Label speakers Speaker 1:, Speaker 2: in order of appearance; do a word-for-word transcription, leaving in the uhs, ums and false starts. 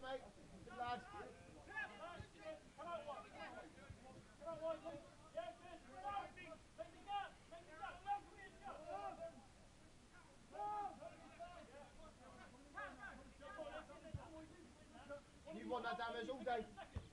Speaker 1: mate. Good lad. You want that damage all day.